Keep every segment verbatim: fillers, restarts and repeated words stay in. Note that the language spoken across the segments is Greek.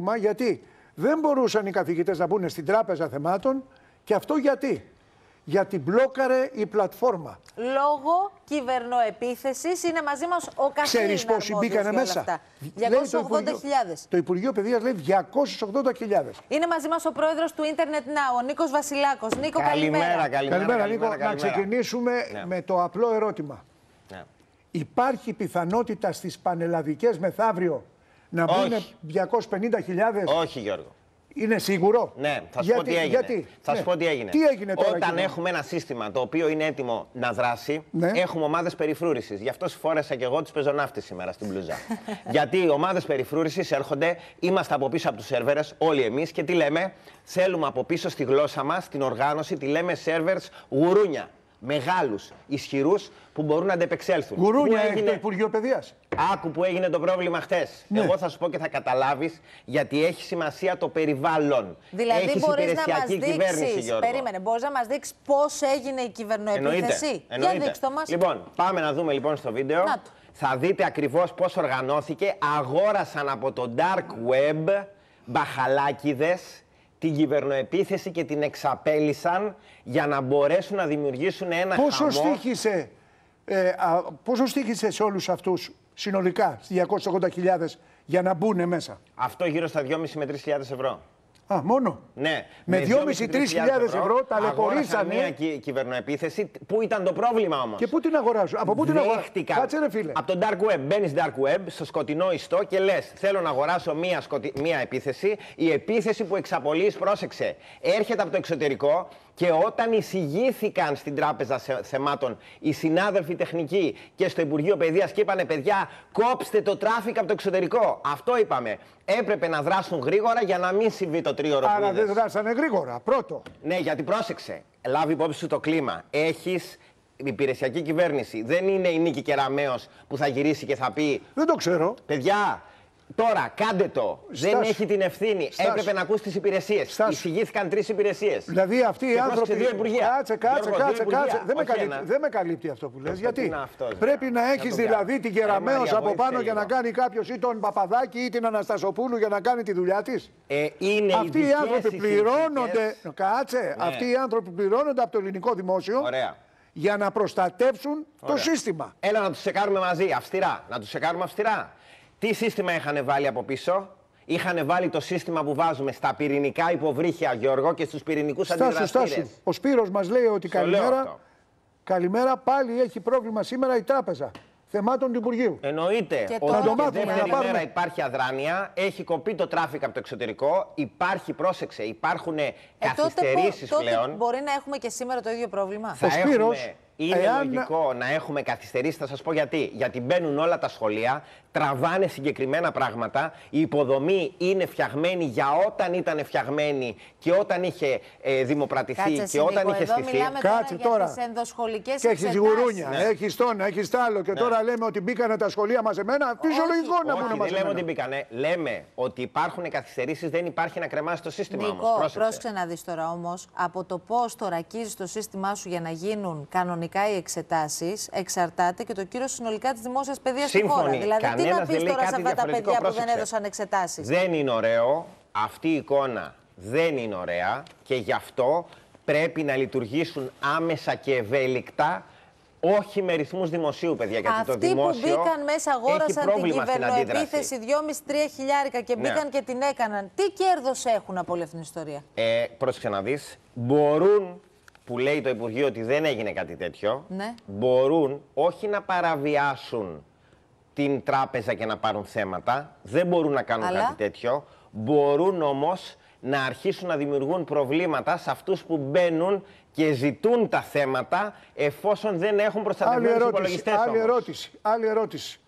θέμα, γιατί δεν μπορούσαν οι καθηγητές να μπουν στην τράπεζα θεμάτων. Και αυτό γιατί. Γιατί μπλόκαρε η πλατφόρμα. Λόγω κυβερνοεπίθεσης είναι μαζί μας ο καθηγητής. Ξέρεις πόσοι μπήκανε μέσα. διακόσιες ογδόντα χιλιάδες. Το Υπουργείο Παιδείας λέει διακόσιες ογδόντα χιλιάδες. Είναι μαζί μας ο πρόεδρος του Internet Now, ο Νίκος Βασιλάκος. Νίκο, καλημέρα. καλημέρα. Καλημέρα, καλημέρα, καλημέρα, Νίκο. καλημέρα. Να ξεκινήσουμε ναι. με το απλό ερώτημα. Ναι. Υπάρχει πιθανότητα στις πανελλαδικές μεθαύριο να μπουν διακόσιες πενήντα χιλιάδες? Όχι, Γιώργο. Είναι σίγουρο? Ναι, θα σου γιατί, πω τι έγινε. Γιατί? Θα ναι. σου πω τι έγινε. Τι έγινε τώρα? Όταν εκείνο? έχουμε ένα σύστημα το οποίο είναι έτοιμο να δράσει, ναι. έχουμε ομάδες περιφρούρησης. Γι' αυτό φόρεσα και εγώ τις πεζοναύτες σήμερα στην μπλούζα. Γιατί οι ομάδες περιφρούρησης έρχονται, είμαστε από πίσω από τους σερβέρες, όλοι εμείς, και τι λέμε? Θέλουμε από πίσω στη γλώσσα μας, την οργάνωση, τη λέμε σερβέρς γουρούνια. Μεγάλους, ισχυρούς, που μπορούν να αντεπεξέλθουν. Γουρούνια έγινε το Υπουργείο Παιδείας. Άκου που έγινε το πρόβλημα χτες. Ναι. Εγώ θα σου πω και θα καταλάβεις, γιατί έχει σημασία το περιβάλλον. Δηλαδή Έχεις μπορείς να μας δείξεις, περίμενε, μπορείς να μας δείξεις πώς έγινε η κυβερνοεπίθεση? Εννοείται. Για δείξτε το μας. Λοιπόν, πάμε να δούμε λοιπόν στο βίντεο. Θα δείτε ακριβώς πώς οργανώθηκε. Αγόρασαν από το dark web μπαχαλάκιδες την κυβερνοεπίθεση και την εξαπέλυσαν για να μπορέσουν να δημιουργήσουν ένα πόσο χαμό. Στήχησε, ε, α, πόσο στήχησε σε όλους αυτούς συνολικά, στις διακόσιες ογδόντα χιλιάδες, για να μπουν μέσα? Αυτό γύρω στα δυόμισι με τρεις χιλιάδες ευρώ. Α, μόνο. Ναι. Με δυόμισι με τρεις χιλιάδες ευρώ ταλαιπωρήσανε μια κυ κυβερνοεπίθεση. Πού ήταν το πρόβλημα όμως? Και πού την αγοράζουν? Από πού την αγοράζουν? Κάτσε ρε φίλε. Από το dark web. Μπαίνεις dark web, στο σκοτεινό ιστό και λες: θέλω να αγοράσω μια, σκοτι... μια επίθεση. Η επίθεση που εξαπολύεις, πρόσεξε, έρχεται από το εξωτερικό. Και όταν εισηγήθηκαν στην Τράπεζα Θεμάτων οι συνάδελφοι τεχνικοί και στο Υπουργείο Παιδείας και είπανε: παιδιά, κόψτε το τράφικ από το εξωτερικό. Αυτό είπαμε. Έπρεπε να δράσουν γρήγορα για να μην συμβεί το τρίωρο. Άρα δεν δράσανε γρήγορα. Πρώτο. Ναι, γιατί πρόσεξε. Λάβει υπόψη σου το κλίμα. Έχεις υπηρεσιακή κυβέρνηση. Δεν είναι η Νίκη Κεραμέως που θα γυρίσει και θα πει: δεν το ξέρω. Παιδιά, τώρα κάντε το. Στάσου. Δεν έχει την ευθύνη. Στάσου. Έπρεπε να ακούσει τις υπηρεσίες. Στάσου. Εισηγήθηκαν τρεις υπηρεσίες. Δηλαδή αυτοί οι άνθρωποι. Δύο υπουργεία. Κάτσε, κάτσε, Γιώργο, κάτσε. δύο κάτσε. Δεν, με καλύπτει, ένα. δεν με καλύπτει αυτό που λες. Γιατί αυτός, πρέπει να έχεις δηλαδή την Κεραμέως από πάνω για να λίγο. κάνει κάποιος ή τον Παπαδάκη ή την Αναστασοπούλου για να κάνει τη δουλειά της. Ε, είναι αυτοί οι άνθρωποι πληρώνονται. Συνθήκες. Κάτσε. Ναι. Αυτοί οι άνθρωποι πληρώνονται από το ελληνικό δημόσιο. Ωραία. Για να προστατεύσουν Ωραία. το σύστημα. Έλα να τους τσεκάρουμε μαζί, αυστηρά. Να τους τσεκάρουμε αυστηρά. Τι σύστημα είχαν βάλει από πίσω? Είχαν βάλει το σύστημα που βάζουμε στα πυρηνικά υποβρύχια, Γιώργο, και στους πυρηνικούς αντιδραστήρες. Στάσου. Ο Σπύρος μας λέει ότι καλημέρα, καλημέρα, πάλι έχει πρόβλημα σήμερα η τράπεζα θεμάτων του Υπουργείου. Εννοείται. Και ότι το και δεύτερη μέρα υπάρχει αδράνεια, έχει κοπεί το τράφικ από το εξωτερικό, υπάρχει, πρόσεξε, υπάρχουν ε, καθυστερήσεις τότε, πλέον. Τότε μπορεί να έχουμε και σήμερα το ίδιο πρόβλημα. Θα ο Σπύρος, έχουμε, είναι εάν... λογικό να έχουμε καθυστερήσεις, θα σας πω γιατί. Γιατί μπαίνουν όλα τα σχολεία, τραβάνε συγκεκριμένα πράγματα, η υποδομή είναι φτιαγμένη για όταν ήταν φτιαγμένη και όταν είχε ε, δημοπρατηθεί. Κάτσε, και Σινίκο, όταν είχε εδώ στηθεί. μιλάμε Κάτσε τώρα, τώρα. Για τις ενδοσχολικές και έχεις γουρούνια, ναι. έχεις τόνα, έχεις τ' άλλο. Και ναι. τώρα λέμε ότι μπήκανε τα σχολεία μαζεμένα. Φυσιολογικό να μπουν μαζεμένα. Δεν λέμε ότι μπήκανε. Λέμε ότι υπάρχουν καθυστερήσεις, δεν υπάρχει να κρεμάσει το σύστημα. Νίκο, όμως. πρόσεξε να δεις τώρα όμως, από το πώς το ρακίζεις το σύστημά σου για να γίνουν κανονικά οι εξετάσεις, εξαρτάται και το κύρος συνολικά της δημόσιας παιδείας στη χώρα. Δηλαδή, τι να πεις τώρα σε αυτά τα παιδιά που δεν έδωσαν εξετάσεις? Δεν είναι ωραίο. Αυτή η εικόνα δεν είναι ωραία και γι' αυτό πρέπει να λειτουργήσουν άμεσα και ευέλικτα. Όχι με ρυθμούς δημοσίου, παιδιά, γιατί αυτοί το δημόσιο που μπήκαν μέσα αγόρασαν την κυβερνοεπίθεση δυόμισι με τρία χιλιάρικα και μπήκαν ναι. και την έκαναν. Τι κέρδος έχουν από όλη αυτήν την ιστορία? Ε, πρόσεξε να δεις. Μπορούν, που λέει το Υπουργείο ότι δεν έγινε κάτι τέτοιο, ναι. μπορούν όχι να παραβιάσουν την τράπεζα και να πάρουν θέματα. Δεν μπορούν να κάνουν Αλλά... κάτι τέτοιο. Μπορούν όμως να αρχίσουν να δημιουργούν προβλήματα σε αυτούς που μπαίνουν και ζητούν τα θέματα εφόσον δεν έχουν προστατευμένους υπολογιστές. Άλλη ερώτηση, άλλη ερώτηση.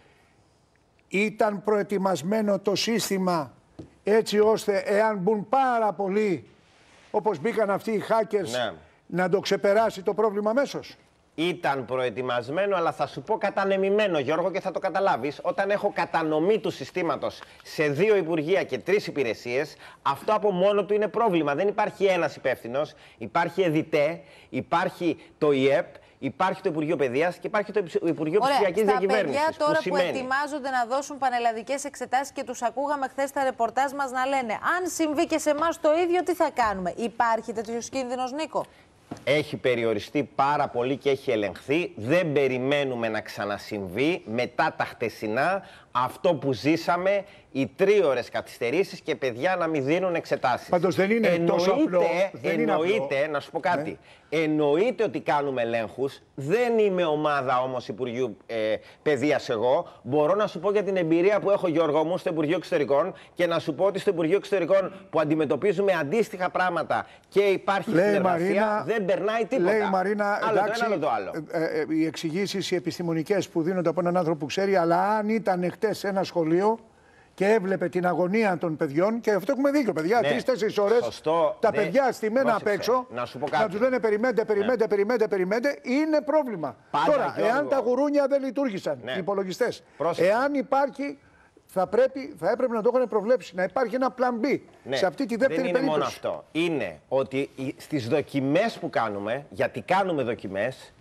Ήταν προετοιμασμένο το σύστημα έτσι ώστε εάν μπουν πάρα πολλοί, όπως μπήκαν αυτοί οι hackers, ναι. να το ξεπεράσει το πρόβλημα αμέσως? Ήταν προετοιμασμένο, αλλά θα σου πω κατανεμημένο, Γιώργο, και θα το καταλάβεις. Όταν έχω κατανομή του συστήματος σε δύο υπουργεία και τρεις υπηρεσίες, αυτό από μόνο του είναι πρόβλημα. Δεν υπάρχει ένας υπεύθυνος, υπάρχει ΕΔΙΤΕ, υπάρχει το ΙΕΠ Υπάρχει το Υπουργείο Παιδείας και υπάρχει το Υπουργείο Ψηφιακής Διακυβέρνησης. Στα παιδιά τώρα που, σημαίνει... ετοιμάζονται να δώσουν πανελλαδικές εξετάσεις και τους ακούγαμε χθες τα ρεπορτάζ μας να λένε αν συμβεί και σε εμάς το ίδιο, τι θα κάνουμε? Υπάρχει τέτοιος κίνδυνος, Νίκο? Έχει περιοριστεί πάρα πολύ και έχει ελεγχθεί. Δεν περιμένουμε να ξανασυμβεί μετά τα χτεσινά αυτό που ζήσαμε, οι τρίωρες καθυστερήσεις και παιδιά να μην δίνουν εξετάσεις. Πάντως δεν είναι εννοείται, τόσο απλό. Δεν εννοείται, είναι απλό. να σου πω κάτι, ναι. εννοείται ότι κάνουμε ελέγχους. Δεν είμαι ομάδα όμως Υπουργείου ε, Παιδείας εγώ. Μπορώ να σου πω για την εμπειρία που έχω, Γιώργο μου, στο Υπουργείο Εξωτερικών και να σου πω ότι στο Υπουργείο Εξωτερικών που αντιμετωπίζουμε αντίστοιχα πράγματα και υπάρχει λέει συνεργασία, Μαρίνα, δεν περνάει τίποτα. Λέει Μαρίνα, άλλο εντάξει, το ένα, άλλο το άλλο. Ε, ε, οι εξηγήσεις οι επιστημονικές που δίνονται από έναν άνθρωπο που ξέρει, αλλά αν ήταν χτες σε ένα σχολείο και έβλεπε την αγωνία των παιδιών, και αυτό έχουμε δίκιο, παιδιά, ναι, τρεις-τέσσερις ώρες σωστό, τα ναι, παιδιά στημένα απ' έξω, να, σου πω κάτι. να τους λένε περιμένετε, περιμένετε, ναι. περιμένετε, περιμένετε, είναι πρόβλημα. Πάντα, τώρα, Γιώργο, εάν τα γουρούνια δεν λειτουργήσαν, ναι. οι υπολογιστές, πρόσεξε. Εάν υπάρχει, θα, πρέπει, θα έπρεπε να το έχουν προβλέψει, να υπάρχει ένα plan B, ναι. σε αυτή τη δεύτερη δεν περίπτωση. Δεν είναι μόνο αυτό. Είναι ότι στις δοκιμές που κάνουμε, γιατί κάνουμε δοκιμές,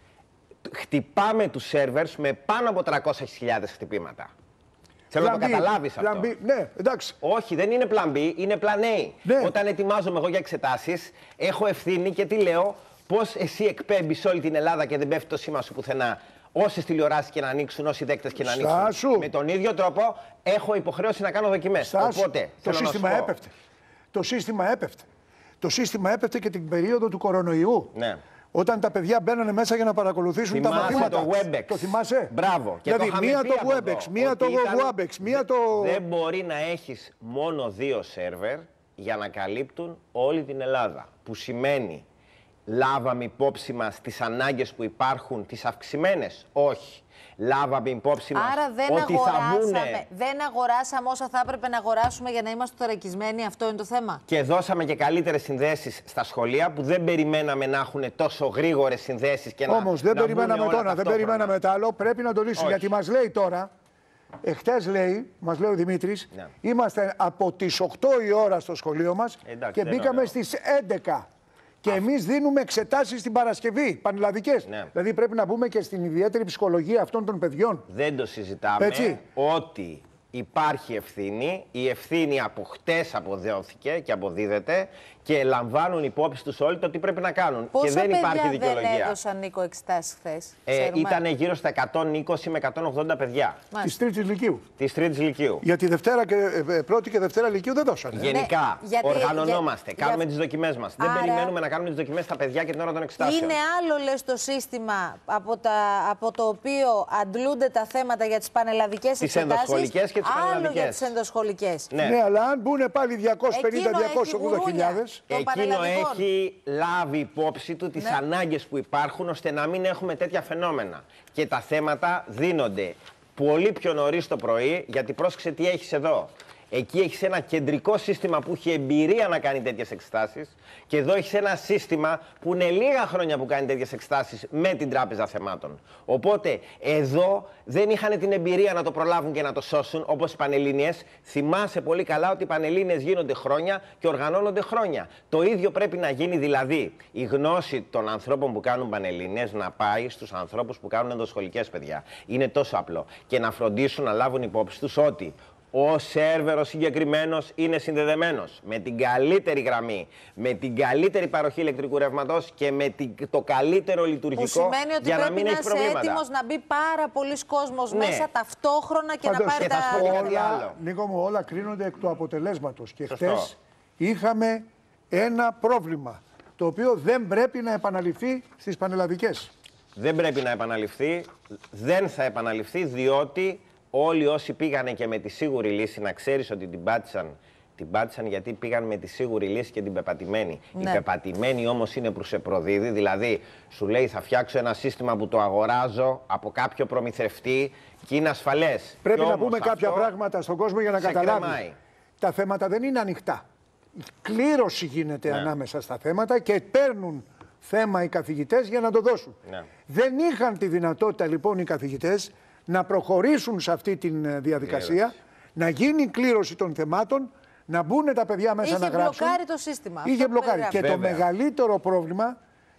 χτυπάμε τους σερβερς με πάνω από τριακόσιες χιλιάδες χτυπήματα. Θέλω να το καταλάβεις αυτό. B, ναι, εντάξει. Όχι, δεν είναι plan B, είναι plan A. Ναι. Όταν ετοιμάζομαι εγώ για εξετάσεις, έχω ευθύνη και τι λέω, πώς εσύ εκπέμπεις όλη την Ελλάδα και δεν πέφτει το σήμα σου πουθενά. Όσες τηλεοράσεις και να ανοίξουν, όσοι δέκτες και να ανοίξουν. Στάσου. Με τον ίδιο τρόπο έχω υποχρέωση να κάνω δοκιμές. Στάσου. Οπότε, το σύστημα έπεφτε. Το σύστημα έπεφτε. Το σύστημα έπεφτε και την περίοδο του κορονοϊού. Ναι. Όταν τα παιδιά μπαίνανε μέσα για να παρακολουθήσουν θυμάσαι τα μαθήματα. Το WebEx. Το θυμάσαι? Μπράβο. Και δηλαδή, το μία το WebEx, εδώ, μία το ήταν... WebEx, μία το... Δεν μπορεί να έχεις μόνο δύο σερβερ για να καλύπτουν όλη την Ελλάδα. Που σημαίνει, λάβαμε υπόψη μας τις ανάγκες που υπάρχουν, τις αυξημένες? Όχι. Λάβαμε υπόψη μας Άρα δεν ότι θα αγοράσαμε, δεν αγοράσαμε όσα θα έπρεπε να αγοράσουμε για να είμαστε θωρακισμένοι, αυτό είναι το θέμα. Και δώσαμε και καλύτερες συνδέσεις στα σχολεία που δεν περιμέναμε να έχουν τόσο γρήγορες συνδέσεις και να. Όμως δεν να περιμέναμε τώρα, δεν περιμέναμε το άλλο. Πρέπει να το λύσουμε. Γιατί μας λέει τώρα, εχθές λέει, μας λέει ο Δημήτρης, ναι. είμαστε από τις οκτώ η ώρα στο σχολείο μας. Εντάξει, και μπήκαμε στις έντεκα. Και εμείς δίνουμε εξετάσεις την Παρασκευή, πανελλαδικές. Ναι. Δηλαδή πρέπει να μπούμε και στην ιδιαίτερη ψυχολογία αυτών των παιδιών. Δεν το συζητάμε. Έτσι. Ότι υπάρχει ευθύνη. Η ευθύνη από χτες αποδόθηκε και αποδίδεται και λαμβάνουν υπόψη τους όλοι το τι πρέπει να κάνουν. Πόσα και δεν υπάρχει δικαιολογία. Δεν έδωσαν, Νίκο, εξετάσεις χθες? Ε, ήταν γύρω στα εκατόν είκοσι με εκατόν ογδόντα παιδιά. Της τρίτης Λυκείου. Της τρίτης Λυκείου. Γιατί Δευτέρα και, ε, πρώτη και Δευτέρα Λυκείου δεν δώσανε. Γενικά, ναι, γιατί, οργανωνόμαστε, για, κάνουμε για... τις δοκιμές μας. Άρα... Δεν περιμένουμε να κάνουμε τις δοκιμές στα παιδιά και την ώρα των εξετάσεων. Είναι άλλο, λες, το σύστημα από, τα, από το οποίο αντλούνται τα θέματα για τις πανελλαδικές εξετάσεις. Τις ενδοσχολικές και τις πανελλαδικές. Άλλο για τις ενδοσχολικές. Ναι. ναι, αλλά αν μπουν πάλι διακόσιες πενήντα με διακόσιες ογδόντα χιλιάδες. Εκείνο έχει λάβει υπόψη του τις ναι. ανάγκες που υπάρχουν ώστε να μην έχουμε τέτοια φαινόμενα. Και τα θέματα δίνονται πολύ πιο νωρίς το πρωί, γιατί πρόσεξε τι έχεις εδώ. Εκεί έχεις ένα κεντρικό σύστημα που έχει εμπειρία να κάνει τέτοιες εξετάσεις και εδώ έχεις ένα σύστημα που είναι λίγα χρόνια που κάνει τέτοιες εξετάσεις με την Τράπεζα Θεμάτων. Οπότε εδώ δεν είχαν την εμπειρία να το προλάβουν και να το σώσουν όπως οι Πανελλήνιες. Θυμάσαι πολύ καλά ότι οι Πανελλήνιες γίνονται χρόνια και οργανώνονται χρόνια. Το ίδιο πρέπει να γίνει, δηλαδή η γνώση των ανθρώπων που κάνουν Πανελλήνιες να πάει στους ανθρώπους που κάνουν ενδοσχολικές παιδιά. Είναι τόσο απλό. Και να φροντίσουν να λάβουν υπόψη τους ότι ο σερβερ ο συγκεκριμένος είναι συνδεδεμένος με την καλύτερη γραμμή, με την καλύτερη παροχή ηλεκτρικού ρεύματος και με την, το καλύτερο λειτουργικό. Που σημαίνει ότι για πρέπει να μην να έχει προβλήματα. είσαι έτοιμος να μπει πάρα πολλοί κόσμος ναι. μέσα ταυτόχρονα και Πάντως, να πάρει και τα όλα, Νίκο μου, όλα κρίνονται εκ του αποτελέσματος. Και χτες είχαμε ένα πρόβλημα, το οποίο δεν πρέπει να επαναληφθεί στις πανελλαδικές. Δεν πρέπει να επαναληφθεί, δεν θα επαναληφθεί, διότι όλοι όσοι πήγανε και με τη σίγουρη λύση, να ξέρεις ότι την πάτησαν, την πάτησαν γιατί πήγαν με τη σίγουρη λύση και την πεπατημένη. Ναι. Η πεπατημένη όμως είναι που σε προδίδει, δηλαδή σου λέει θα φτιάξω ένα σύστημα που το αγοράζω από κάποιο προμηθευτή και είναι ασφαλές. Πρέπει να πούμε κάποια πράγματα στον κόσμο για να καταλάβει. Κρεμάει. Τα θέματα δεν είναι ανοιχτά. Η κλήρωση γίνεται ναι. ανάμεσα στα θέματα και παίρνουν θέμα οι καθηγητές για να το δώσουν. Ναι. Δεν είχαν τη δυνατότητα λοιπόν οι καθηγητές να προχωρήσουν σε αυτή τη διαδικασία, κλήρωση. Να γίνει κλήρωση των θεμάτων, να μπουν τα παιδιά μέσα είχε να γράψουν. Είχε μπλοκάρει το σύστημα. Είχε μπλοκάρει. Και Βέβαια. το μεγαλύτερο πρόβλημα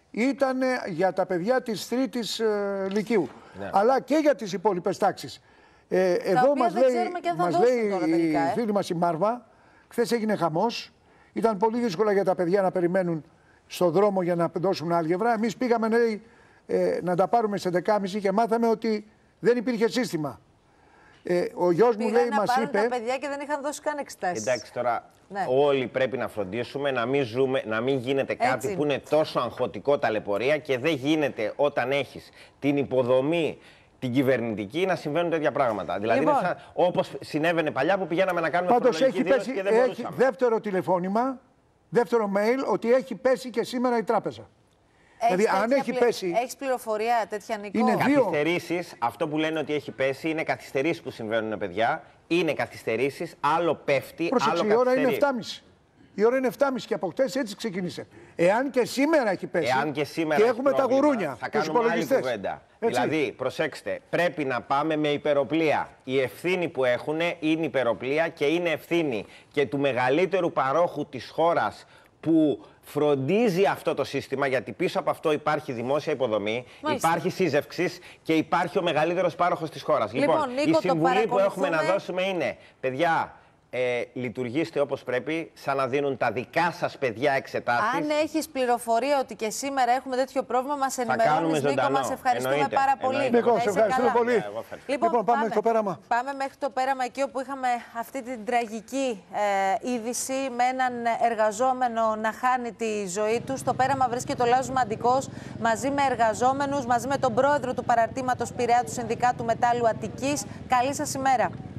ήταν για τα παιδιά της τρίτης ε, Λυκείου. Ναι. Αλλά και για τις υπόλοιπες τάξεις. Ε, εδώ μας λέει, μας λέει τώρα τελικά, ε. η φίλη μας η Μάρβα, χθες έγινε χαμός. Ήταν πολύ δύσκολα για τα παιδιά να περιμένουν στον δρόμο για να δώσουν άλγευρα. Εμείς πήγαμε λέει, ε, να τα πάρουμε σε δεκάμιση και μάθαμε ότι δεν υπήρχε σύστημα. Ε, ο γιος μου λέει, να μας πάρουν είπε. Τα παιδιά και δεν είχαν δώσει καν εξετάσεις. Εντάξει, τώρα ναι. όλοι πρέπει να φροντίσουμε να μην, ζούμε, να μην γίνεται κάτι Έτσι. που είναι τόσο αγχωτικό ταλαιπωρία και δεν γίνεται όταν έχεις την υποδομή την κυβερνητική να συμβαίνουν τέτοια πράγματα. Δηλαδή, Λοιπόν. είναι σαν, όπως συνέβαινε παλιά που πηγαίναμε να κάνουμε Πάντως φορολογική έχει δήλωση πέσει, και δεν έχει μπορούσαμε. δεύτερο τηλεφώνημα, δεύτερο mail ότι έχει πέσει και σήμερα η τράπεζα. Έχεις Δηλαδή, αν τέτοια έχει πλη- πέσει. Έχεις πληροφορία τέτοια, Νικό? Είναι δύο. Καθυστερήσεις, αυτό που λένε ότι έχει πέσει είναι καθυστερήσεις που συμβαίνουν, παιδιά. Είναι καθυστερήσεις, άλλο πέφτει, Πρόσεξε, άλλο η ώρα είναι καθυστερεί. επτά και μισή. Η ώρα είναι επτά και μισή και από χτες έτσι ξεκίνησε. Εάν και σήμερα έχει πέσει. Εάν και σήμερα και έχει έχουμε πρόβλημα, τα γουρούνια, θα τους κάνουμε άλλη υπολογιστές. κουβέντα. Έτσι. Δηλαδή, προσέξτε, πρέπει να πάμε με υπεροπλία. Η ευθύνη που έχουν είναι υπεροπλία και είναι ευθύνη και του μεγαλύτερου παρόχου της χώρας που φροντίζει αυτό το σύστημα, γιατί πίσω από αυτό υπάρχει δημόσια υποδομή, Μάλιστα. υπάρχει σύζευξης και υπάρχει ο μεγαλύτερος πάροχος της χώρας. Λοιπόν, Λοιπόν, Νίκο, η συμβουλή το που έχουμε να παρακολουθούμε. δώσουμε είναι, παιδιά, ε, λειτουργήστε όπως πρέπει, σαν να δίνουν τα δικά σας παιδιά εξετάσεις. Αν έχεις πληροφορία ότι και σήμερα έχουμε τέτοιο πρόβλημα, μας κάνουμε ενημερώνεις, Νίκο. ζωντανό. Μας ευχαριστούμε Εννοείται. πάρα πολύ. Εννοείται. Νίκο, Να σε είσαι ευχαριστούμε καλά. πολύ. Ναι, εγώ ευχαριστώ. Λοιπόν, πάμε μέχρι το πέραμα. Πάμε μέχρι το πέραμα, εκεί όπου είχαμε αυτή την τραγική ε, είδηση με έναν εργαζόμενο να χάνει τη ζωή του. Στο πέραμα βρίσκεται ο Λάζος Μαντικός μαζί με εργαζόμενους, μαζί με τον πρόεδρο του παραρτήματος Πειραιά του Συνδικάτου Μετάλλου Αττικής. Καλή σας ημέρα.